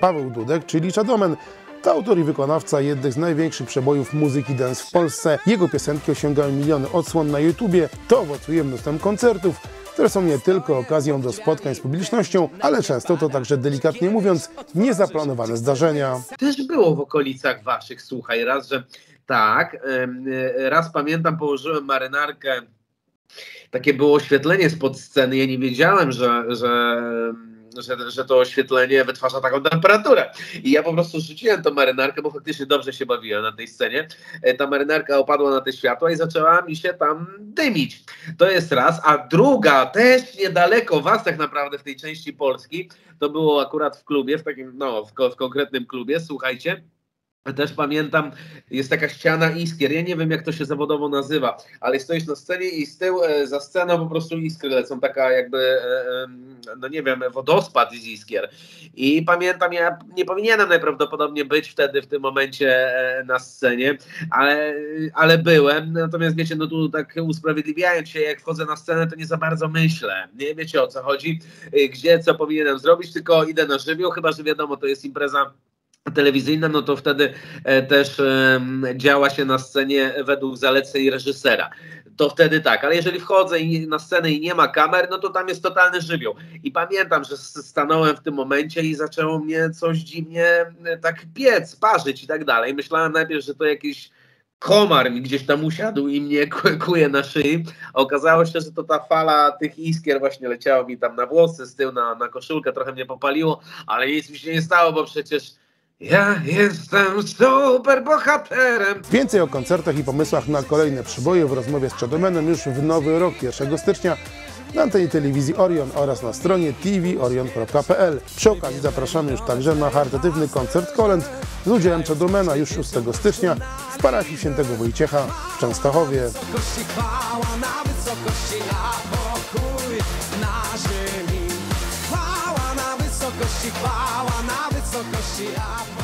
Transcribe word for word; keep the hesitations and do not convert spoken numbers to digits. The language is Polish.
Paweł Dudek, czyli Shadow. To autor i wykonawca jednych z największych przebojów muzyki dance w Polsce. Jego piosenki osiągają miliony odsłon na YouTubie. To owocuje mnóstwem koncertów, które są nie tylko okazją do spotkań z publicznością, ale często to także, delikatnie mówiąc, niezaplanowane zdarzenia. Też było w okolicach waszych, słuchaj, raz, że tak, raz pamiętam, położyłem marynarkę, takie było oświetlenie spod sceny, ja nie wiedziałem, że, że, że, że to oświetlenie wytwarza taką temperaturę. I ja po prostu rzuciłem tą marynarkę, bo faktycznie dobrze się bawiłem na tej scenie. Ta marynarka opadła na te światła i zaczęła mi się tam dymić. To jest raz, a druga, też niedaleko was tak naprawdę w tej części Polski, to było akurat w klubie, w takim, no, w, w konkretnym klubie, słuchajcie. Też pamiętam, jest taka ściana iskier, ja nie wiem jak to się zawodowo nazywa, ale stoisz na scenie i z tyłu e, za sceną po prostu iskry lecą, taka jakby, e, e, no nie wiem, wodospad z iskier. I pamiętam, ja nie powinienem najprawdopodobniej być wtedy w tym momencie e, na scenie, ale, ale byłem, natomiast wiecie, no tu tak usprawiedliwiając się, jak wchodzę na scenę, to nie za bardzo myślę, nie wiecie o co chodzi, gdzie, co powinienem zrobić, tylko idę na żywioł, chyba że wiadomo, to jest impreza telewizyjna, no to wtedy e, też e, działa się na scenie według zaleceń reżysera. To wtedy tak, ale jeżeli wchodzę i, na scenę i nie ma kamer, no to tam jest totalny żywioł. I pamiętam, że stanąłem w tym momencie i zaczęło mnie coś dziwnie e, tak piec, parzyć i tak dalej. Myślałem najpierw, że to jakiś komar mi gdzieś tam usiadł i mnie kłuje na szyi. Okazało się, że to ta fala tych iskier właśnie leciała mi tam na włosy, z tyłu na, na koszulkę, trochę mnie popaliło, ale nic mi się nie stało, bo przecież ja jestem super bohaterem. Więcej o koncertach i pomysłach na kolejne przyboje w rozmowie z Shadowmanem już w nowy rok, pierwszego stycznia, na antenie telewizji Orion oraz na stronie t v orion kropka p l. Przy okazji zapraszamy już także na charytatywny koncert kolęd z udziałem Shadowmana już szóstego stycznia w parafii Świętego Wojciecha w Częstochowie. Chwała na wysokości, a pokój na ziemi. Chwała na wysokości, chwała na wysokości, a